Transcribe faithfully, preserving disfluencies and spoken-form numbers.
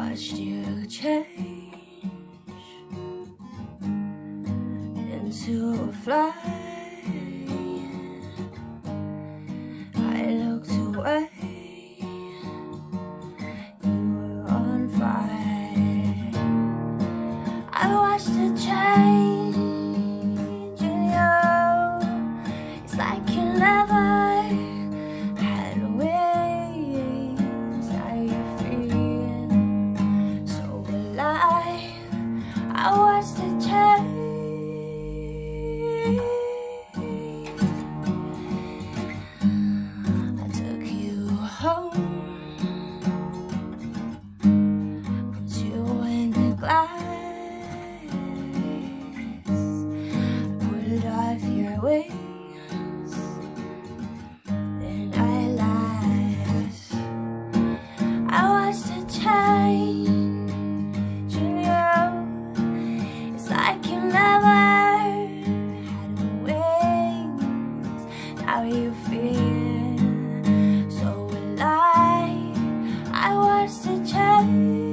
watched you change into a fly. I looked away, you were on fire. I watched it change in you. It's like you never had wings. Now you feel so alive. I watched it change. I took you home, put you in the glass, put it off your wings, then I laughed. I watched it change in you. It's like you never had wings. Now you feel so alive. I watched it change.